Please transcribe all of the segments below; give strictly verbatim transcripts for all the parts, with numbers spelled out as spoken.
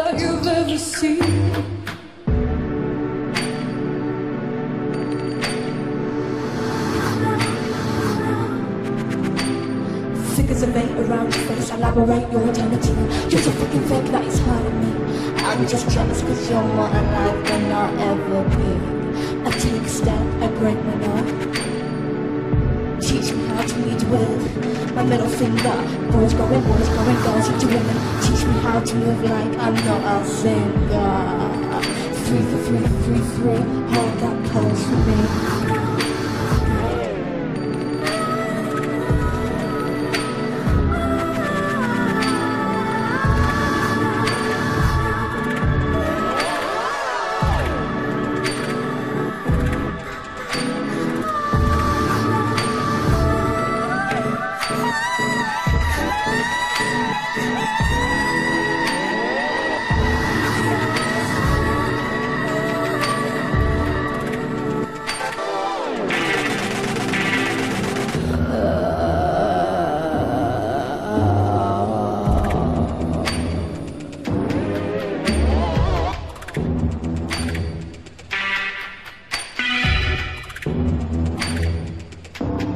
you've ever seen. Figures of eight around your face, elaborate your eternity. You're so fucking fake that it's hurting me. I'm just jealous cause you're more alive than I'll ever be. I take a step, I break my neck. Teach me how to lead with my middle finger. Boys going, boys going, girls into women. Teach me how to move like I'm not a singer. Three for three for three, three. Hold that pose for me.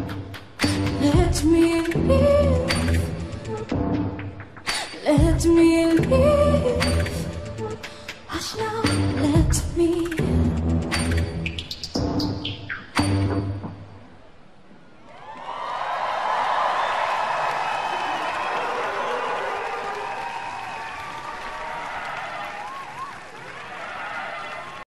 Let me live. Let me